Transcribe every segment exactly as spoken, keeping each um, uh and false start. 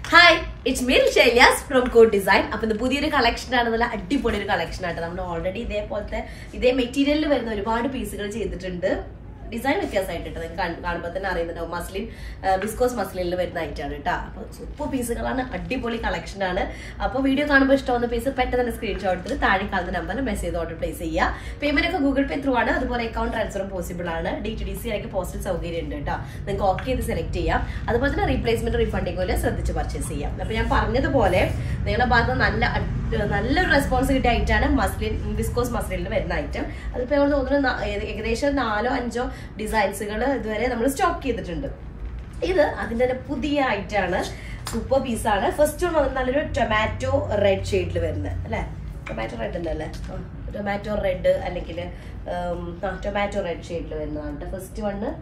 Hi, it's me Shailyas from Code Design. അപ്പോൾ ഇത് പുതിയൊരു കളക്ഷൻ ആണ്, നല്ല അടിപൊളി ഒരു കളക്ഷൻ ആണ്. നമ്മൾ ഓൾറെഡി ഇതേപോലത്തെ ഇതേ മെറ്റീരിയലിൽ വരുന്ന ഒരുപാട് പീസുകൾ ചെയ്തിട്ടുണ്ട്. ഡിസൈൻ വ്യത്യാസമായിട്ട് നിങ്ങൾക്ക് കാണുമ്പോൾ തന്നെ അറിയുന്നുണ്ടാവും. മസ്ലിൻ വിസ്കോസ് മസ്ലിനിൽ വരുന്ന ഐറ്റാണ് കേട്ടോ. അപ്പോൾ സൂപ്പർ പീസുകളാണ്, അടിപൊളി കളക്ഷൻ ആണ്. അപ്പോൾ വീഡിയോ കാണുമ്പോൾ ഇഷ്ടമുള്ള പീസ് പെട്ടെന്ന് തന്നെ സ്ക്രീൻഷോട്ട് എടുത്ത് താഴെ കാണുന്ന നമ്പറിൽ മെസ്സേജ് ഓർഡർ പ്ലേസ് ചെയ്യുക. പേയ്മെന്റ് ഒക്കെ ഗൂഗിൾ പേ ത്രൂ ആണ്, അതുപോലെ അക്കൗണ്ട് ട്രാൻസ്ഫറും പോസിബിൾ ആണ്. ഡി ടി ഡി സി ആയിട്ട് പോസ്റ്റൽ സൗകര്യം ഉണ്ട് കേട്ടോ. നിങ്ങൾക്ക് ഓക്കെ ചെയ്ത് സെലക്ട് ചെയ്യാം. അതുപോലെ തന്നെ റീപ്ലേസ്മെന്റ് റീഫണ്ടിംഗ് പോലെ ശ്രദ്ധിച്ച് പർച്ചേസ് ചെയ്യാം. അപ്പോൾ ഞാൻ പറഞ്ഞതുപോലെ നിങ്ങളുടെ ഭാഗത്ത് നല്ല നല്ലൊരു റെസ്പോൺസ് കിട്ടിയ ഐറ്റാണ് മസ്ലിൻ വിസ്കോസ് മസ്ലിനിൽ വരുന്ന ഐറ്റം. അതിപ്പോൾ നമ്മൾ തോന്നുന്നു ഏകദേശം നാലോ അഞ്ചോ ഡിസൈൻസുകൾ ഇതുവരെ നമ്മൾ സ്റ്റോക്ക് ചെയ്തിട്ടുണ്ട്. ഇത് അതിൻ്റെ തന്നെ പുതിയ ഐറ്റാണ്, സൂപ്പർ പീസാണ്. ഫസ്റ്റ് വൺ വന്നിട്ട് നല്ലൊരു ടൊമാറ്റോ റെഡ് ഷെയ്ഡിൽ വരുന്നത് അല്ലേ? ടൊമാറ്റോ റെഡ് ഉണ്ടല്ലേ? ടൊമാറ്റോ റെഡ് അല്ലെങ്കിൽ ടൊമാറ്റോ റെഡ് ഷെയ്ഡിൽ വരുന്നതാണ് ഫസ്റ്റ് വണ്ണ്.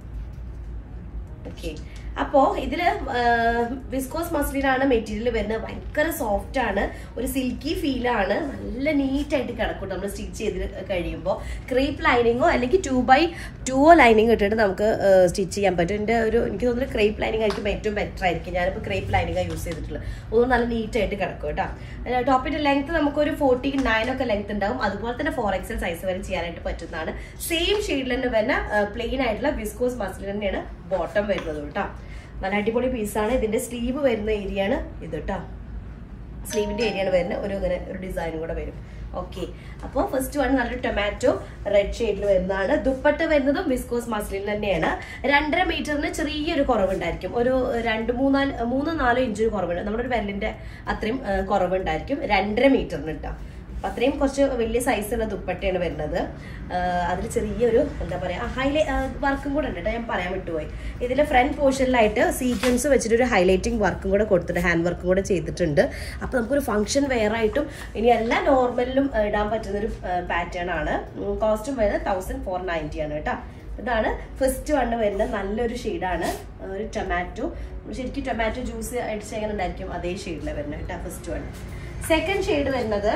ഓക്കെ, അപ്പോ ഇതില് വിസ്കോസ് മസ്ലിനാണ് മെറ്റീരിയൽ വരുന്നത്. ഭയങ്കര സോഫ്റ്റ് ആണ്, ഒരു സിൽക്കി ഫീലാണ്, നല്ല നീറ്റായിട്ട് കിടക്കും നമ്മൾ സ്റ്റിച്ച് ചെയ്ത് കഴിയുമ്പോൾ. ക്രീപ്പ് ലൈനിങ്ങോ അല്ലെങ്കിൽ ടു ബൈ ടൂവോ ലൈനിങ് ഇട്ടിട്ട് നമുക്ക് സ്റ്റിച്ച് ചെയ്യാൻ പറ്റും. എൻ്റെ ഒരു എനിക്ക് തോന്നുന്നു ക്രേപ്പ് ലൈനിങ് ആയിരിക്കും ഏറ്റവും ബെറ്റർ ആയിരിക്കും. ഞാനിപ്പോൾ ക്രേപ്പ് ലൈനിങ്ങാണ് യൂസ് ചെയ്തിട്ടുള്ളത്. ഒന്നും നല്ല നീറ്റായിട്ട് കിടക്കും കേട്ടോ. ടോപ്പിൻ്റെ ലെങ്ത് നമുക്കൊരു ഫോർട്ടി നയൻ ഒക്കെ ലെങ്ത് ഉണ്ടാവും. അതുപോലെ തന്നെ ഫോർ എക്സൽ സൈസ് വരെ ചെയ്യാനായിട്ട് പറ്റുന്നതാണ്. സെയിം ഷെയ്ഡിൽ തന്നെ വരുന്ന പ്ലെയിൻ ആയിട്ടുള്ള വിസ്കോസ് മസ്ലിൻ തന്നെയാണ് ബോട്ടം വരുന്നത് കേട്ടോ. നല്ല അടിപൊളി പീസാണ്. ഇതിന്റെ സ്ലീവ് വരുന്ന ഏരിയ ആണ് ഇത് കേട്ടോ. സ്ലീവിന്റെ ഏരിയ ആണ് വരുന്നത്. ഒരു ഇങ്ങനെ ഒരു ഡിസൈനും കൂടെ വരും. ഓക്കെ, അപ്പോൾ ഫസ്റ്റ് വൺ നല്ലൊരു ടൊമാറ്റോ റെഡ് ഷെയ്ഡിൽ വരുന്നതാണ്. ദുപ്പട്ട വരുന്നതും വിസ്കോസ് മസ്ലിൻ തന്നെയാണ്. രണ്ടര മീറ്ററിന് ചെറിയൊരു കുറവുണ്ടായിരിക്കും. ഒരു രണ്ട് മൂന്നാല് മൂന്ന് നാലോ ഇഞ്ച് കുറവുണ്ട്. നമ്മുടെ ഒരു വെല്ലിന്റെ അത്രയും കുറവുണ്ടായിരിക്കും രണ്ടര മീറ്ററിന് കേട്ടോ. അപ്പം അത്രയും കുറച്ച് വലിയ സൈസുള്ള ദുപ്പട്ടയാണ് വരുന്നത്. അതിൽ ചെറിയൊരു എന്താ പറയുക ഹൈലൈ വർക്കും കൂടെ ഉണ്ട് കേട്ടോ. ഞാൻ പറയാൻ വിട്ടുപോയി. ഇതിൽ ഫ്രണ്ട് പോർഷനിലായിട്ട് സീക്വൻസ് വെച്ചിട്ട് ഒരു ഹൈലൈറ്റിംഗ് വർക്കും കൂടെ കൊടുത്തിട്ട് ഹാൻഡ് വർക്കും കൂടെ ചെയ്തിട്ടുണ്ട്. അപ്പോൾ നമുക്കൊരു ഫംഗ്ഷൻ വെയർ ആയിട്ടും ഇനി എല്ലാ നോർമലിലും ഇടാൻ പറ്റുന്നൊരു പാറ്റേൺ ആണ്. കോസ്റ്റും വരുന്നത് തൗസൻഡ് ഫോർ നയൻറ്റി ആണ് കേട്ടോ. ഇതാണ് ഫസ്റ്റ് വണ്ണ് വരുന്നത്. നല്ലൊരു ഷെയ്ഡാണ്, ഒരു ടൊമാറ്റോ. ശരിക്കും ടൊമാറ്റോ ജ്യൂസ് അടിച്ച് എങ്ങനെ ഉണ്ടായിരിക്കും അതേ ഷെയ്ഡിലാണ് വരുന്നത് കേട്ടോ ഫസ്റ്റ് വൺ. സെക്കൻഡ് ഷെയ്ഡ് വരുന്നത്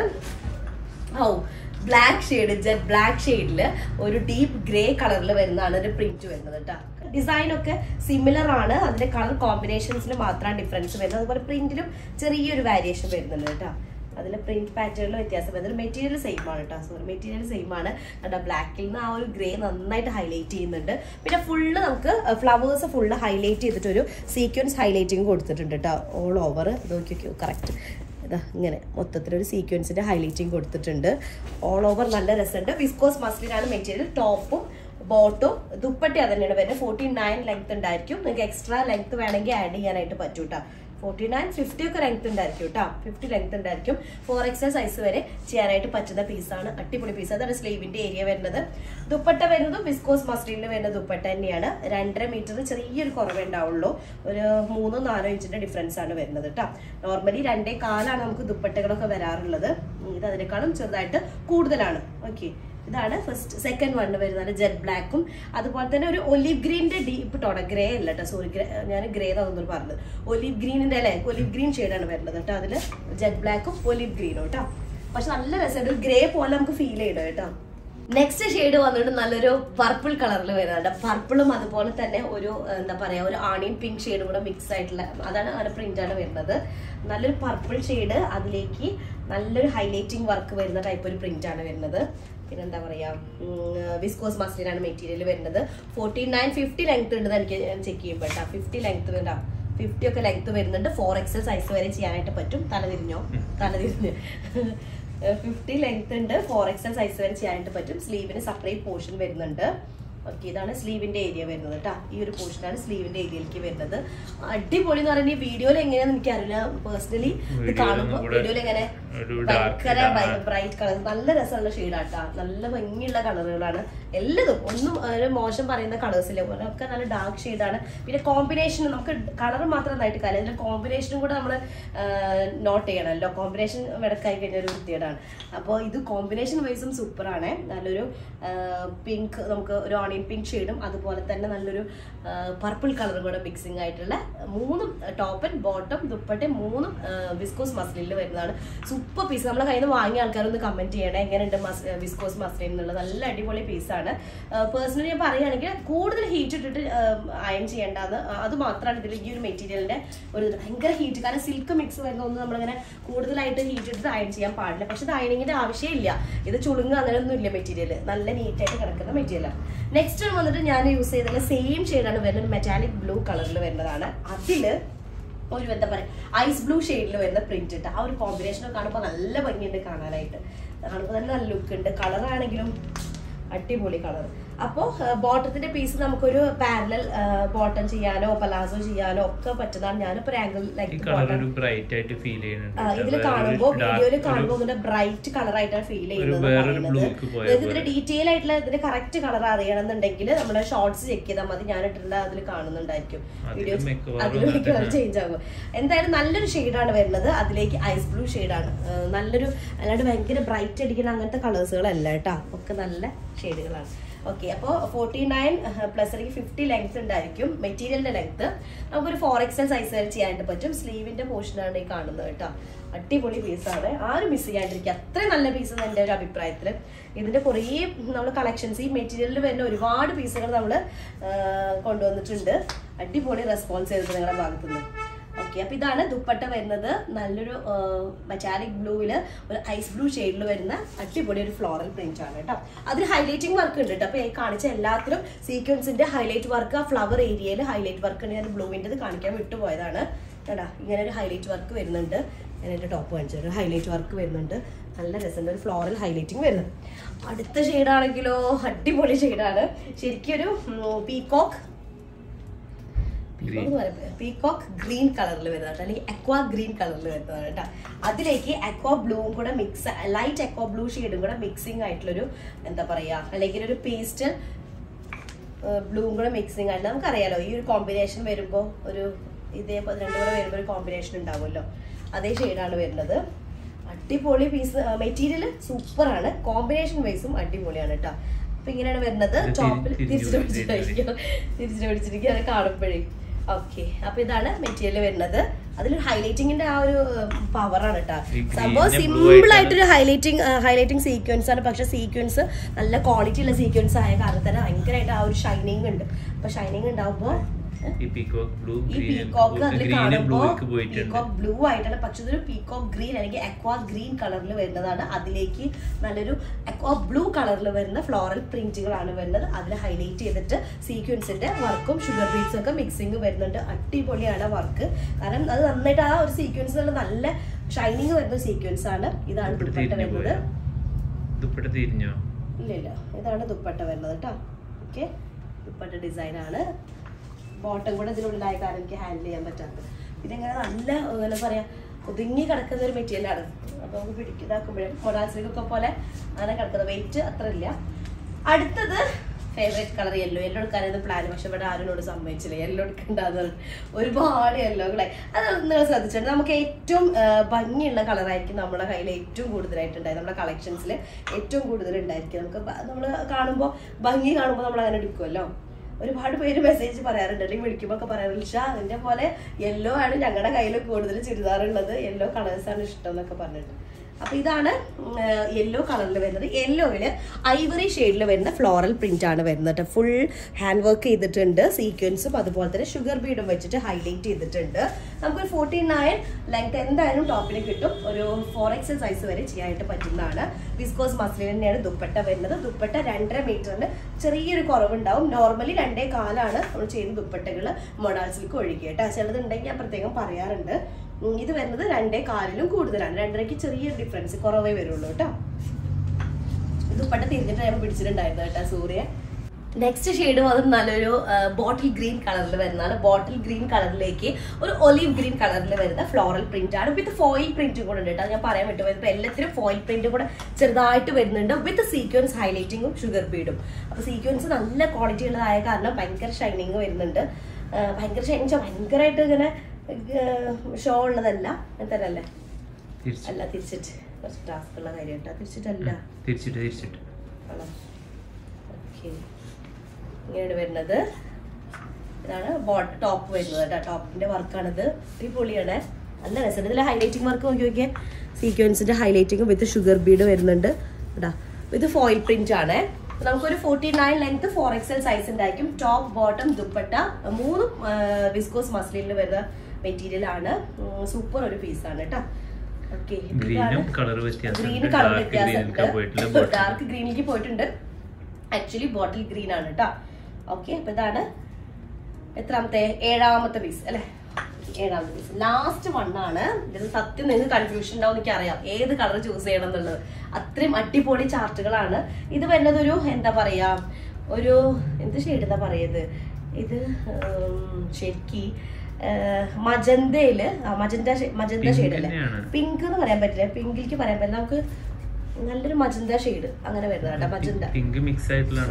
ഓ ബ്ലാക്ക് ഷെയ്ഡ്, ജെറ്റ് ബ്ലാക്ക് ഷെയ്ഡിൽ ഒരു ഡീപ്പ് ഗ്രേ കളറിൽ വരുന്നതാണ് ഒരു പ്രിന്റ് വരുന്നത് കേട്ടോ. ഡിസൈൻ ഒക്കെ സിമിലർ ആണ്, അതിന്റെ കളർ കോമ്പിനേഷൻസിൽ മാത്രമാണ് ഡിഫറൻസ് വരുന്നത്. അതുപോലെ പ്രിന്റിലും ചെറിയൊരു വേരിയേഷൻ വരുന്നുണ്ട് കേട്ടോ. അതിൽ പ്രിന്റ് പാറ്റേണിൽ വ്യത്യാസം വരുന്നത്. മെറ്റീരിയൽ സെയിം ആണ് കേട്ടോ. സോറി, മെറ്റീരിയൽ സെയിം ആണ് കേട്ടോ. ബ്ലാക്കിൽ നിന്ന് ആ ഒരു ഗ്രേ നന്നായിട്ട് ഹൈലൈറ്റ് ചെയ്യുന്നുണ്ട്. പിന്നെ ഫുള്ള് നമുക്ക് ഫ്ലവേഴ്സ് ഫുള്ള് ഹൈലൈറ്റ് ചെയ്തിട്ടൊരു സീക്വൻസ് ഹൈലൈറ്റിങ് കൊടുത്തിട്ടുണ്ട് കേട്ടോ. ഓൾ ഓവർ നോക്കി നോക്കിയോ, കറക്റ്റ് ഇതാ ഇങ്ങനെ മൊത്തത്തിലൊരു സീക്വൻസിന്റെ ഹൈലൈറ്റിങ് കൊടുത്തിട്ടുണ്ട്. ഓൾ ഓവർ നല്ല രസമുണ്ട്. വിസ്കോസ് മസ്ലിനാണ് മെറ്റീരിയൽ. ടോപ്പും ബോട്ടും ദുപ്പട്ട അത് തന്നെയാണ് വരുന്നത്. ഫോർട്ടി നയൻ ലെങ്ത് ഉണ്ടായിരിക്കും. നിങ്ങൾക്ക് എക്സ്ട്രാ ലെങ്ത് വേണമെങ്കിൽ ആഡ് ചെയ്യാനായിട്ട് പറ്റും കേട്ടോ. ഫോർട്ടി നയൻ ഫിഫ്റ്റി ഒക്കെ ലെങ്ത് ഉണ്ടായിരിക്കും കേട്ടോ. ഫിഫ്റ്റി ലെങ്ത് ഉണ്ടായിരിക്കും. ഫോർ എക്സൽ സൈസ് വരെ ചെയ്യാനായിട്ട് പറ്റുന്ന പീസാണ്. അടിപൊളി പീസ്. അതാണ് സ്ലീവിന്റെ ഏരിയ വരുന്നത്. ദുപ്പട്ട വരുന്നതും വിസ്കോസ് മസ്ലിനിൽ വരുന്ന ദുപ്പട്ട തന്നെയാണ്. രണ്ടര മീറ്റർ ചെറിയൊരു കുറവേ ഉണ്ടാവുള്ളൂ. ഒരു മൂന്നോ നാലോ ഇഞ്ചിന്റെ ഡിഫറൻസ് ആണ് വരുന്നത് കേട്ടോ. നോർമലി രണ്ടേ കാലാണ് നമുക്ക് ദുപ്പട്ടകളൊക്കെ വരാറുള്ളത്. ഇത് അതിനേക്കാളും ചെറുതായിട്ട് കൂടുതലാണ്. ഓക്കെ, ഇതാണ് ഫസ്റ്റ് സെക്കൻഡ് വണ്ണ് വരുന്നത്. ജെറ്റ് ബ്ലാക്കും അതുപോലെ തന്നെ ഒരു ഒലിവ് ഗ്രീനിന്റെ ഡീപ്പ് ടോൺ, ഗ്രേ അല്ല കേട്ടോ, സോറി ഞാൻ ഗ്രേ എന്നാണ് പറഞ്ഞത്. ഒലിവ് ഗ്രീനിന്റെ അല്ലേ, ഒലിവ് ഗ്രീൻ ഷെയ്ഡാണ് വരുന്നത് കേട്ടോ. അതിൽ ജെറ്റ് ബ്ലാക്കും ഒലിവ് ഗ്രീനും കേട്ടോ. പക്ഷെ നല്ല രസമുണ്ട്, ഒരു ഗ്രേ പോലെ നമുക്ക് ഫീൽ ചെയ്യണം കേട്ടോ. നെക്സ്റ്റ് ഷെയ്ഡ് വന്നിട്ട് നല്ലൊരു പർപ്പിൾ കളറിൽ വരുന്നുണ്ട്. പർപ്പിളും അതുപോലെ തന്നെ ഒരു എന്താ പറയാ ഒരു ആണിയൻ പിങ്ക് ഷെയ്ഡും കൂടെ മിക്സ് ആയിട്ടുള്ള അതാണ് അതിന്റെ പ്രിന്റ് ആണ് വരുന്നത്. നല്ലൊരു പർപ്പിൾ ഷെയ്ഡ്, അതിലേക്ക് നല്ലൊരു ഹൈലൈറ്റിംഗ് വർക്ക് വരുന്ന ടൈപ്പ് ഒരു പ്രിന്റ് ആണ് വരുന്നത്. പിന്നെ എന്താ പറയാ വിസ്കോസ് മസ്ലിനാണ് മെറ്റീരിയൽ വരുന്നത്. ഫോർട്ടി നയൻ ഫിഫ്റ്റി ലെങ്ത് ഉണ്ട് എനിക്ക് ചെക്ക് ചെയ്യുമ്പോൾ കേട്ടോ. ഫിഫ്റ്റി ലെങ്ത് വേണ്ട, ഫിഫ്റ്റി ഒക്കെ ലെങ്ത് വരുന്നുണ്ട്. ഫോർ എക്സൽ സൈസ് വരെ ചെയ്യാനായിട്ട് പറ്റും. തലതിരിഞ്ഞോ തലതിരിഞ്ഞ് ഫിഫ്റ്റി ലെങ്ത് ഉണ്ട്. ഫോർ എക്സൽ സൈസ് വരെ ചെയ്യാനായിട്ട് പറ്റും. സ്ലീവിന് സെപ്പറേറ്റ് പോർഷൻ വരുന്നുണ്ട്. ഓക്കെ, ഇതാണ് സ്ലീവിന്റെ ഏരിയ വരുന്നത് കേട്ടോ. ഈ ഒരു പോർഷനാണ് സ്ലീവിന്റെ ഏരിയയിലേക്ക് വരുന്നത്. അടിപൊളി എന്ന് പറയുന്നത് ഈ വീഡിയോയിൽ എങ്ങനെയാന്ന് എനിക്കറിയില്ല. പേഴ്സണലി ഇത് കാണുമ്പോൾ വീഡിയോയിൽ എങ്ങനെ ഭയങ്കര ബ്രൈറ്റ് കളർ, നല്ല രസമുള്ള ഷെയ്ഡാട്ടാ. നല്ല ഭംഗിയുള്ള കളറുകളാണ് എല്ലതും. ഒന്നും ഒരു മോശം പറയുന്ന കളേഴ്സില്ല, ഒക്കെ നല്ല ഡാർക്ക് ഷെയ്ഡാണ്. പിന്നെ കോമ്പിനേഷൻ നമുക്ക് കളർ മാത്രം നന്നായിട്ട് കാര്യം ഇതിന്റെ കോമ്പിനേഷനും കൂടെ നമ്മൾ നോട്ട് ചെയ്യണമല്ലോ. കോമ്പിനേഷൻ വിടക്കായി കഴിഞ്ഞ ഒരു വൃത്തിയേടാണ്. അപ്പോൾ ഇത് കോമ്പിനേഷൻ വൈസും സൂപ്പറാണ്. നല്ലൊരു പിങ്ക്, നമുക്ക് ഒരു ഓണിയൻ പിങ്ക് ഷെയ്ഡും അതുപോലെ തന്നെ നല്ലൊരു പർപ്പിൾ കളറും കൂടെ മിക്സിംഗ് ആയിട്ടുള്ള മൂന്നും ടോപ്പ് ആൻഡ് ബോട്ടം ദുപ്പട്ട മൂന്നും വിസ്കോസ് മസ്ലിനിൽ വരുന്നതാണ്. Super piece. നമ്മളെ കയ്യിൽ നിന്ന് വാങ്ങിയ ആൾക്കാരൊന്ന് കമന്റ് ചെയ്യണേ എങ്ങനെയുണ്ട് വിസ്കോസ് മസ്ലിൻ എന്നുള്ളത്. നല്ല അടിപൊളി പീസാണ്. പേഴ്സണലി ഞാൻ പറയുകയാണെങ്കിൽ കൂടുതൽ ഹീറ്റ് ഇട്ടിട്ട് അയൺ ചെയ്യേണ്ടത് അത് മാത്രമാണ് ഇതിൽ ഈ ഒരു മെറ്റീരിയലിന്റെ ഒരു ഭയങ്കര ഹീറ്റ്. കാരണം സിൽക്ക് മിക്സ് വരുന്ന ഒന്നും നമ്മളിങ്ങനെ കൂടുതലായിട്ട് ഹീറ്റ് ഇട്ടിട്ട് അയൺ ചെയ്യാൻ പാടില്ല. പക്ഷെ ഇത് അയണിങ്ങിന്റെ ആവശ്യമില്ല. ഇത് ചുളുങ്ങ് അങ്ങനെയൊന്നും ഇല്ല. മെറ്റീരിയൽ നല്ല നീറ്റായിട്ട് കിടക്കുന്ന മെറ്റീരിയലാണ്. നെക്സ്റ്റ് വന്നിട്ട് ഞാൻ യൂസ് ചെയ്തതിൽ സെയിം ഷെയ്ഡാണ് വരുന്നത്. മെറ്റാലിക് ബ്ലൂ കളറിൽ വരുന്നതാണ്. അതില് ഒരു എന്താ പറയുക ഐസ് ബ്ലൂ ഷെയ്ഡിൽ വരുന്ന പ്രിന്റ് ഇട്ട് ആ ഒരു കോമ്പിനേഷൻ കാണുമ്പോൾ നല്ല ഭംഗിയുണ്ട് കാണാനായിട്ട്. കാണുമ്പോൾ തന്നെ നല്ല ലുക്ക് ഉണ്ട്. കളറാണെങ്കിലും അടിപൊളി കളർ. അപ്പോൾ ബോട്ടത്തിന്റെ പീസ് നമുക്കൊരു പാരലൽ ബോട്ടം ചെയ്യാനോ പലാസോ ചെയ്യാനോ ഒക്കെ പറ്റുന്നതാണ്. ഞാനിപ്പോ ആംഗിൾ ലൈക്ക് ഇതിൽ കാണുമ്പോൾ വീഡിയോയിൽ കാണുമ്പോൾ ഇതിന്റെ ബ്രൈറ്റ് കളർ ആയിട്ടാണ് ഫീൽ ചെയ്യുന്നത്. ഇതിന്റെ ഡീറ്റെയിൽ ആയിട്ടുള്ള ഇതിന്റെ കറക്റ്റ് കളർ അറിയണമെന്നുണ്ടെങ്കിൽ നമ്മുടെ ഷോർട്സ് ചെക്ക് ചെയ്താൽ മതി. ഞാൻ ഇട്ടിട്ടുള്ള അതിൽ കാണുന്നുണ്ടായിരിക്കും. വീഡിയോ അതിലേക്ക് കളർ ചേഞ്ച് ആകും. എന്തായാലും നല്ലൊരു ഷെയ്ഡാണ് വരുന്നത്. അതിലേക്ക് ഐസ് ബ്ലൂ ഷെയ്ഡാണ്. നല്ലൊരു അല്ലാണ്ട് ഭയങ്കര ബ്രൈറ്റ് അടിക്കുന്ന അങ്ങനത്തെ കളേഴ്സുകളല്ല കേട്ടോ. ഒക്കെ നല്ല ഷെയ്ഡുകളാണ്. ഓക്കെ, അപ്പോൾ ഫോർട്ടി നയൻ പ്ലസ് അല്ലെങ്കിൽ ഫിഫ്റ്റി ലെങ്ത് ഉണ്ടായിരിക്കും മെറ്റീരിയലിന്റെ ലെങ്ത്. നമുക്കൊരു ഫോർ എക്സൽ സൈസ് വരെ ചെയ്യാനായിട്ട് പറ്റും. സ്ലീവിന്റെ പോർഷനാണ് ഈ കാണുന്നത് കേട്ടോ. അടിപൊളി പീസാണ്. ആരും മിസ് ചെയ്യാണ്ടിരിക്കുക. അത്രയും നല്ല പീസ് എൻ്റെ ഒരു അഭിപ്രായത്തിൽ. ഇതിന്റെ കുറേ നമ്മൾ കളക്ഷൻസ് ഈ മെറ്റീരിയലിൽ വരുന്ന ഒരുപാട് പീസുകൾ നമ്മൾ കൊണ്ടുവന്നിട്ടുണ്ട്. അടിപൊളി റെസ്പോൺസ് ചെയ്തിട്ട് നിങ്ങളുടെ ഭാഗത്തുനിന്ന്. ഓക്കെ, അപ്പൊ ഇതാണ് ദുപ്പട്ട വരുന്നത്. നല്ലൊരു മെറ്റാലിക് ബ്ലൂവില് ഒരു ഐസ് ബ്ലൂ ഷെയ്ഡിൽ വരുന്ന അടിപൊളി ഒരു ഫ്ലോറൽ പ്രിന്റ് ആണ് കേട്ടോ. അതിൽ ഹൈലൈറ്റിംഗ് വർക്ക് ഉണ്ട് കേട്ടോ. അപ്പൊ കാണിച്ച എല്ലാത്തിലും സീക്വൻസിന്റെ ഹൈലൈറ്റ് വർക്ക്, ആ ഫ്ലവർ ഏരിയയിൽ ഹൈലൈറ്റ് വർക്ക് ഉണ്ട്. ഞാൻ ബ്ലൂവിൻ്റെ കാണിക്കാൻ വിട്ടുപോയതാണ് കേട്ടാ. ഇങ്ങനെ ഒരു ഹൈലൈറ്റ് വർക്ക് വരുന്നുണ്ട്. ഞാൻ എൻ്റെ ടോപ്പ് കാണിച്ചു. ഹൈലൈറ്റ് വർക്ക് വരുന്നുണ്ട്. നല്ല രസമുണ്ട്. ഒരു ഫ്ലോറൽ ഹൈലൈറ്റിംഗ് വരുന്നത്. അടുത്ത ഷെയ്ഡാണെങ്കിലോ അടിപൊളി ഷെയ്ഡാണ്. ശരിക്കും ഒരു പീകോക്ക് പീകോക്ക് ഗ്രീൻ കളറിൽ വരുന്നതാണ്, അല്ലെങ്കിൽ അക്വാ ഗ്രീൻ കളറിൽ വരുന്നതാണ് കേട്ടോ. അതിലേക്ക് അക്വാ ബ്ലൂവും കൂടെ മിക്സ്, ലൈറ്റ് അക്വാ ബ്ലൂ ഷെയ്ഡും കൂടെ മിക്സിംഗ് ആയിട്ടുള്ളൊരു എന്താ പറയാ, അല്ലെങ്കിൽ ഒരു പേസ്റ്റ് ബ്ലൂവും കൂടെ മിക്സിംഗ് ആയിട്ട് നമുക്കറിയാലോ. ഈ ഒരു കോമ്പിനേഷൻ വരുമ്പോൾ ഒരു ഇതേപോലെ രണ്ടും കൂടെ വരുമ്പോൾ ഒരു കോമ്പിനേഷൻ ഉണ്ടാവുമല്ലോ. അതേ ഷെയ്ഡാണ് വരുന്നത്. അടിപൊളി പീസ്. മെറ്റീരിയൽ സൂപ്പറാണ്. കോമ്പിനേഷൻ വൈസും അടിപൊളിയാണ് കേട്ടോ. അപ്പൊ ഇങ്ങനെയാണ് വരുന്നത്. ടോപ്പിൽ തിരിച്ചിട്ട് പിടിച്ചിട്ടായിരിക്കും തിരിച്ചിട്ട് പിടിച്ചിരിക്കും അത് കാണുമ്പോഴേ. ഓക്കെ, അപ്പൊ ഇതാണ് മെറ്റീരിയൽ വരുന്നത്. അതിലൊരു ഹൈലൈറ്റിങ്ങിന്റെ ആ ഒരു പവറാണ് കേട്ടോ. സംഭവം സിമ്പിൾ ആയിട്ടൊരു ഹൈലൈറ്റിംഗ് ഹൈലൈറ്റിംഗ് സീക്വൻസ് ആണ്. പക്ഷെ സീക്വൻസ് നല്ല ക്വാളിറ്റി ഉള്ള സീക്വൻസ് ആയ കാരണം തന്നെ ഭയങ്കരമായിട്ട് ആ ഒരു ഷൈനിങ് ഉണ്ട്. അപ്പൊ ഷൈനിങ് ഉണ്ടാവുമ്പോ ഈ പീകോക്ക് അതിൽ കാണുമ്പോ പീകോക്ക് ബ്ലൂ ആയിട്ടാണ്. പക്ഷെ ഇതൊരു പീകോക്ക് ഗ്രീൻ അല്ലെങ്കിൽ അക്വാ ഗ്രീൻ കളറിൽ വരുന്നതാണ്. അതിലേക്ക് നല്ലൊരു അക്വാ ബ്ലൂ കളറിൽ വരുന്ന ഫ്ലോറൽ പ്രിന്റുകളാണ് വരുന്നത്. അതിൽ ഹൈലൈറ്റ് ചെയ്തിട്ട് സീക്വൻസിന്റെ വർക്കും ഷുഗർ ബീഡ്സും ഒക്കെ മിക്സിങ് വരുന്നുണ്ട്. അടിപൊളിയാണ് വർക്ക്. കാരണം അത് നന്നായിട്ട് ആ ഒരു സീക്വൻസ് നല്ല ഷൈനിങ് വരുന്ന സീക്വൻസ് ആണ്. ഇതാണ് ദുപ്പട്ട വരുന്നത്. ഇല്ല ഇല്ല ഇതാണ് ദുപ്പട്ട വരുന്നത് കേട്ടോ. ഓക്കെ, ദുപ്പട്ട ഡിസൈൻ ആണ്. ബോട്ടം കൂടെ ഇതിനുള്ളിലായ കാരണം എനിക്ക് ഹാൻഡിൽ ചെയ്യാൻ പറ്റാത്തത്. ഇതെങ്ങനെ നല്ല എന്താ പറയാ ഒതുങ്ങി കിടക്കുന്ന ഒരു മെറ്റീരിയലാണ്. അപ്പൊ നമുക്ക് പിടിക്കുന്നതാക്കുമ്പോഴേ മൊഡാസിലൊക്കെ പോലെ അങ്ങനെ കിടക്കുന്നത്. വെയിറ്റ് അത്ര ഇല്ല. അടുത്തത് ഫേവറേറ്റ് കളർ യെല്ലോ. യെല്ലോ എടുക്കാനായിരുന്നു പ്ലാൻ. പക്ഷെ ഇവിടെ ആരോട് സമ്മതിച്ചില്ല. യെല്ലോ എടുക്കണ്ടെന്ന് പറഞ്ഞു. ഒരുപാട് യെല്ലോകളെ അത് നിങ്ങൾ ശ്രദ്ധിച്ചിട്ടുണ്ട്. നമുക്ക് ഏറ്റവും ഭംഗിയുള്ള കളറായിരിക്കും നമ്മുടെ കയ്യിൽ ഏറ്റവും കൂടുതലായിട്ടുണ്ടായത്. നമ്മുടെ കളക്ഷൻസിൽ ഏറ്റവും കൂടുതൽ ഉണ്ടായിരിക്കും. നമുക്ക് നമ്മൾ കാണുമ്പോൾ ഭംഗി കാണുമ്പോൾ നമ്മൾ അങ്ങനെ എടുക്കുമല്ലോ. ഒരുപാട് പേര് മെസ്സേജ് പറയാറുണ്ട്, അല്ലെങ്കിൽ വിളിക്കുമ്പോൾ ഒക്കെ പറയാറുണ്ട്, പക്ഷേ അതിൻ്റെ പോലെ യെല്ലോ ആണ് ഞങ്ങളുടെ കയ്യിൽ കൂടുതൽ ചുരിദാറുള്ളത്, യെല്ലോ കളേഴ്സാണ് ഇഷ്ടം എന്നൊക്കെ പറഞ്ഞിട്ട്. അപ്പൊ ഇതാണ് യെല്ലോ കളറിൽ വരുന്നത്. യെല്ലോയില് ഐവറി ഷെയ്ഡിൽ വരുന്ന ഫ്ലോറൽ പ്രിന്റ് ആണ് വരുന്നത്. ഫുൾ ഹാൻഡ് വർക്ക് ചെയ്തിട്ടുണ്ട്. സീക്വൻസും അതുപോലെ തന്നെ ഷുഗർ ബീഡും വെച്ചിട്ട് ഹൈലൈറ്റ് ചെയ്തിട്ടുണ്ട്. നമുക്കൊരു ഫോർട്ടി നയൻ ലെങ്ത് എന്തായാലും ടോപ്പിന് കിട്ടും. ഒരു ഫോർ എക്സൽ സൈസ് വരെ ചെയ്യാനായിട്ട് പറ്റുന്നതാണ്. വിസ്കോസ് മസ്ലിൻ തന്നെയാണ് ദുപ്പട്ട വരുന്നത്. ദുപ്പട്ട രണ്ടര മീറ്ററിന് ചെറിയൊരു കുറവുണ്ടാവും. നോർമലി രണ്ടേ കാലാണ് നമ്മൾ ചെയ്യുന്ന ദുപ്പട്ടകൾ മൊഡാൾസിലേക്ക് ഒഴുകിയിട്ട്. ചിലതുണ്ടെങ്കിൽ ഞാൻ പ്രത്യേകം പറയാറുണ്ട്. ഇത് വരുന്നത് രണ്ടേ കാലിലും കൂടുതലാണ്. രണ്ടരയ്ക്ക് ചെറിയൊരു ഡിഫറൻസ് കുറവേ വരുള്ളൂ കേട്ടോ. ദുപ്പട്ട തിരിഞ്ഞിട്ട് ഞാൻ പിടിച്ചിട്ടുണ്ടായിരുന്നു കേട്ടോ സൂര്യ. നെക്സ്റ്റ് ഷെയ്ഡ് വന്നത് നല്ലൊരു ബോട്ടിൽ ഗ്രീൻ കളറിൽ വരുന്നതാണ്. ബോട്ടിൽ ഗ്രീൻ കളറിലേക്ക് ഒരു ഒലീവ് ഗ്രീൻ കളറിൽ വരുന്ന ഫ്ലോറൽ പ്രിന്റ് ആണ്. വിത്ത് ഫോയിൽ പ്രിന്റും കൂടെ ഉണ്ട് കേട്ടോ. ഞാൻ പറയാൻ പറ്റും, ഇപ്പൊ എല്ലാത്തിനും ഫോയിൽ പ്രിന്റും കൂടെ ചെറുതായിട്ട് വരുന്നുണ്ട്. വിത്ത് സീക്വൻസ് ഹൈലൈറ്റിങ്ങും ഷുഗർ ബീഡും. അപ്പൊ സീക്വൻസ് നല്ല ക്വാളിറ്റി ഉള്ളതായ കാരണം ഭയങ്കര ഷൈനിങ് വരുന്നുണ്ട്. ഭയങ്കര ഷൈനിങ് ഭയങ്കരമായിട്ട് ഇങ്ങനെ ഷോ ഉള്ളതല്ല. എന്തല്ലേ അല്ല, തിരിച്ചിട്ട് കുറച്ച് ടാസ്ക് ഉള്ള കാര്യം കേട്ടോ. തിരിച്ചിട്ടല്ല, തിരിച്ചിട്ട് തിരിച്ചിട്ട് ഓക്കെ. ഇങ്ങനെയാണ് വരുന്നത്. ഇതാണ് ബോട്ട് ടോപ്പ് വരുന്നത് കേട്ടോ. ടോപ്പിന്റെ വർക്കാണിത്. അടിപൊളിയാണ്. നല്ല രസമുണ്ട്. ഇതിൽ ഹൈലൈറ്റിംഗ് വർക്ക് നോക്കി നോക്കിയാൽ സീക്വൻസിന്റെ ഹൈലൈറ്റിംഗ് വിത്ത് ഷുഗർ ബീഡ് വരുന്നുണ്ട് കേട്ടാ. ഇത് ഫോയിൽ പ്രിന്റ് ആണ്. നമുക്കൊരു forty nine length four XL size ഉണ്ടായിരിക്കും. ടോപ്പ് ബോട്ടം ദുപ്പട്ട മൂന്നും വിസ്കോസ് മസ്ലിനിൽ വരുന്ന മെറ്റീരിയൽ ആണ്. സൂപ്പർ ഒരു പീസാണ് കേട്ടോ. ഓക്കെ, ഗ്രീൻ കളർ വ്യത്യാസമുണ്ട്, ഡാർക്ക് ഗ്രീനിലേക്ക് പോയിട്ടുണ്ട്. ആക്ച്വലി ബോട്ടിൽ ഗ്രീൻ ആണ് കേട്ടോ. ഓക്കെ, അപ്പൊ ഇതാണ് എത്രാമത്തെ ഏഴാമത്തെ പീസ് അല്ലെ? ഏഴാമത്തെ പീസ് ലാസ്റ്റ് വണ്ണാണ്. ഇത് സത്യം നിങ്ങൾക്ക് കൺഫ്യൂഷൻ ഉണ്ടാവും, എനിക്ക് അറിയാം ഏത് കളർ ചൂസ് ചെയ്യണം എന്നുള്ളത്. അത്രയും അടിപൊളി ചാർട്ടുകളാണ്. ഇത് വരുന്നതൊരു എന്താ പറയാ, ഒരു എന്ത് ഷെയ്ഡ് എന്താ പറയുന്നത്, ഇത് ശരിക്ക് മജന്തയില് മജന്ത മജന്ത ഷെയ്ഡ് അല്ലേ, പിങ്ക് എന്ന് പറയാൻ പറ്റില്ല, പിങ്കിലേക്ക് പറയാൻ പറ്റില്ല, നമുക്ക് നല്ലൊരു മജന്ത ഷെയ്ഡ് അങ്ങനെ വരുന്നതാണ്. മജന്ത പിങ്ക് മിക്സ് ആയിട്ടുള്ള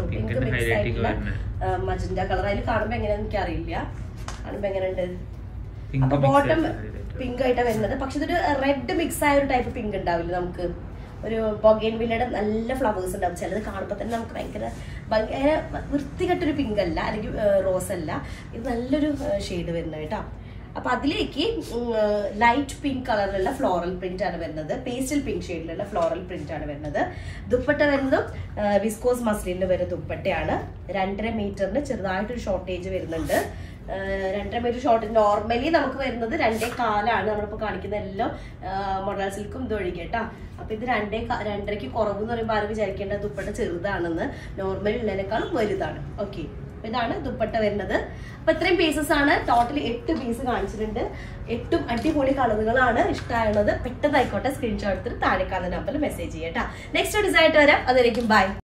മജന്ത കളർ. അതിൽ കാണുമ്പോ എങ്ങനെയാന്ന് എനിക്ക് അറിയില്ല, കാണുമ്പോ എങ്ങനെയുണ്ട്. അപ്പൊ ബോട്ടം പിങ്ക് ആയിട്ടാണ് വരുന്നത്. പക്ഷെ ഇതൊരു റെഡ് മിക്സ് ആയ ഒരു ടൈപ്പ് പിങ്ക് ഉണ്ടാവില്ല, നമുക്ക് ഒരു ബൊഗൈൻവില്ലയുടെ നല്ല ഫ്ലവേഴ്സ് ഉണ്ടാവും. ചിലത് കാണുമ്പോൾ തന്നെ നമുക്ക് ഭയങ്കര ഭയങ്കര വൃത്തികെട്ടൊരു പിങ്ക് അല്ല, അല്ലെങ്കിൽ റോസ് അല്ല, ഇത് നല്ലൊരു ഷെയ്ഡ് വരുന്നത് കേട്ടോ. അപ്പൊ അതിലേക്ക് ലൈറ്റ് പിങ്ക് കളറിലുള്ള ഫ്ലോറൽ പ്രിന്റ് ആണ് വരുന്നത്. പേസ്റ്റൽ പിങ്ക് ഷെയ്ഡിലുള്ള ഫ്ലോറൽ പ്രിന്റ് ആണ് വരുന്നത്. ദുപ്പട്ട വരുന്നതും വിസ്കോസ് മസ്ലിനിൽ വരുന്ന ദുപ്പട്ടയാണ്. രണ്ടര മീറ്ററിന് ചെറുതായിട്ടൊരു ഷോർട്ടേജ് വരുന്നുണ്ട്. രണ്ടര മീറ്റർ ഷോർട്ട് നോർമലി നമുക്ക് വരുന്നത് രണ്ടേ കാലാണ്. നമ്മളിപ്പോൾ കാണിക്കുന്ന എല്ലാം മോഡൽ സിൽക്കും ഇത് ഒഴികെ കേട്ടോ. അപ്പൊ ഇത് രണ്ടേ രണ്ടരയ്ക്ക് കുറവ് എന്ന് പറയുമ്പോൾ ആരും വിചാരിക്കേണ്ട ദുപ്പട്ട ചെറുതാണെന്ന്, നോർമലി ഉള്ളതിനേക്കാളും വലുതാണ്. ഓക്കെ, ഇതാണ് ദുപ്പട്ട വരുന്നത്. അപ്പൊ ഇത്രയും പീസസ് ആണ്. ടോട്ടൽ എട്ട് പീസ് കാണിച്ചിട്ടുണ്ട്. എട്ടും അടിപൊളി കളറുകളാണ്. ഇഷ്ടമായുള്ളത് പെട്ടെന്ന് ആയിക്കോട്ടെ സ്ക്രീൻഷോട്ട് എടുത്തിട്ട് താഴെ കാണുന്ന നമ്പറിൽ മെസ്സേജ് ചെയ്യട്ടാ. നെക്സ്റ്റ് ഡിസൈൻ ആയിട്ട് വരാം. അതുവരേക്കും ബൈ.